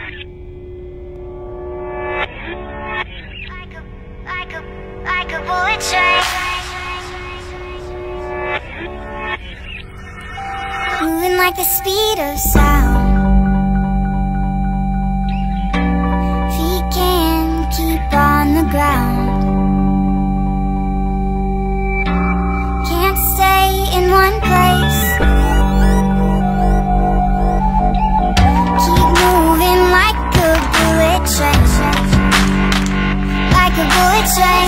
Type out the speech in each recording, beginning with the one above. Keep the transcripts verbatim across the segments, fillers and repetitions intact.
Like a, like a, like a bullet train. Moving like the speed of sound. Feet can't keep on the ground. Can't stay in one place. Keep moving like a bullet train. Like a bullet train.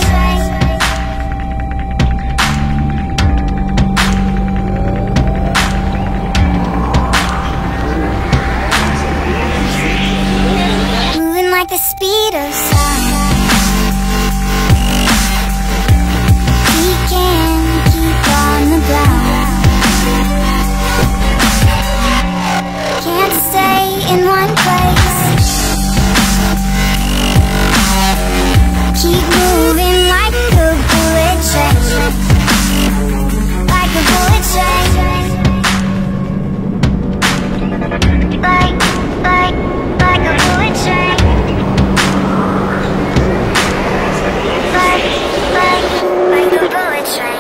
Like the speed of sound. We can keep on the ground. Can't stay in one place. Keep moving like a bullet train. Like a bullet train. Like, like, like a bullet train. Like a bullet train.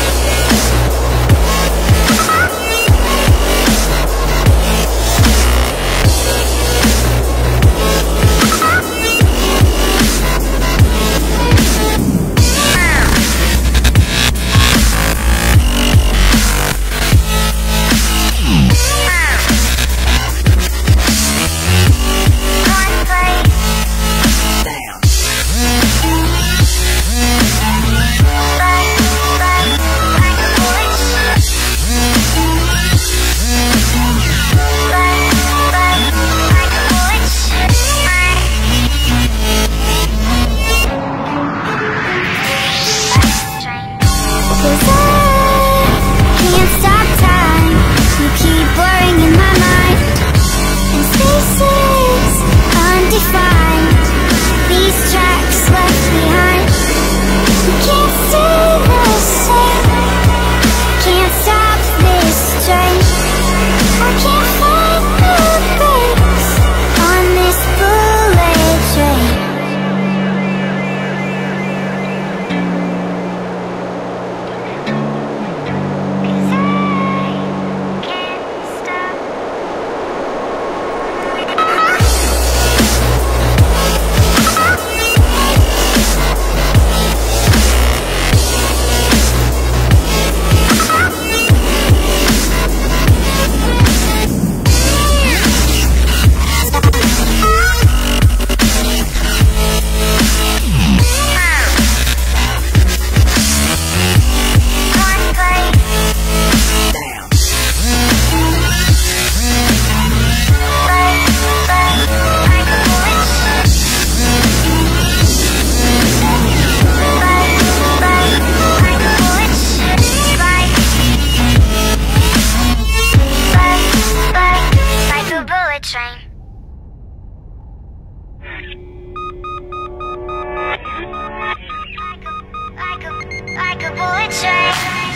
Like a bullet train.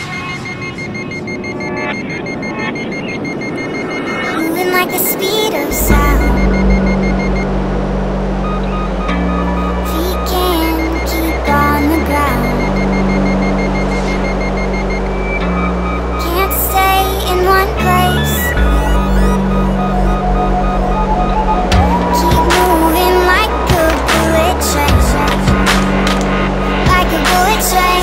Moving like the speed of sound. Feet can't keep on the ground. Can't stay in one place. Keep moving like a bullet train. Like a bullet train.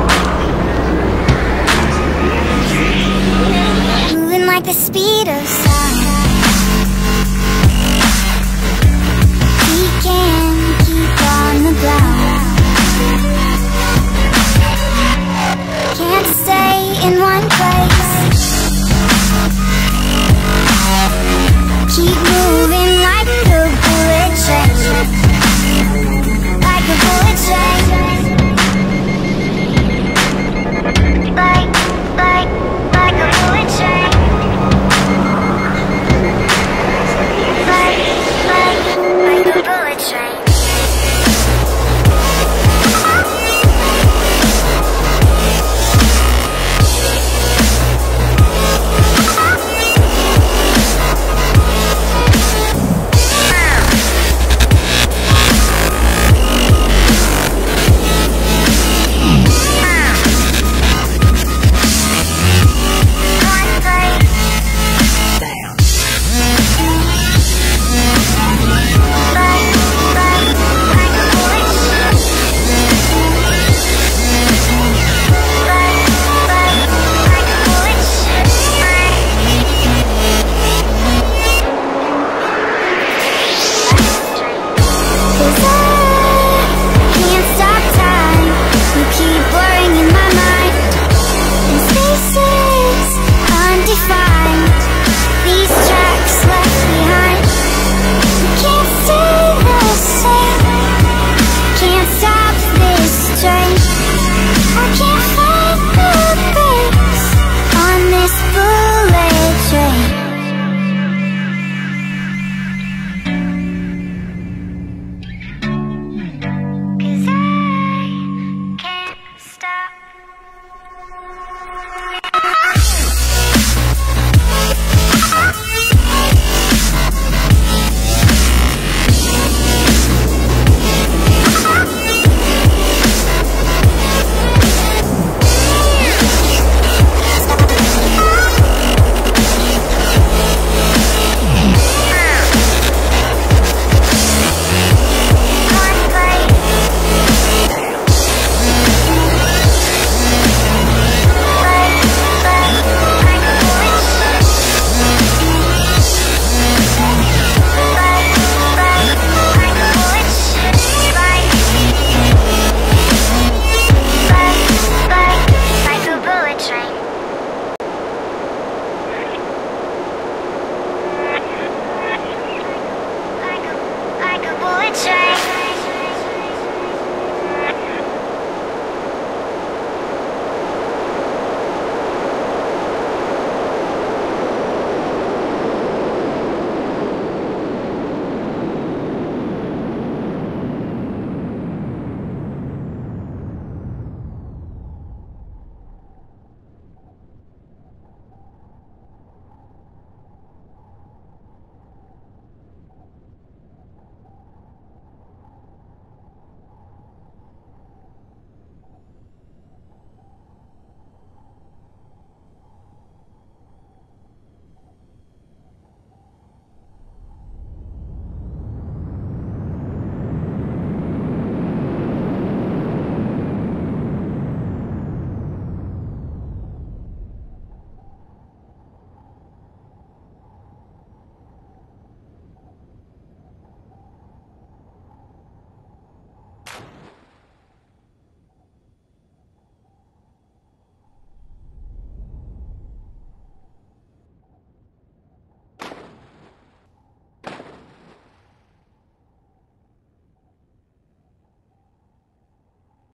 Like the speed of sound.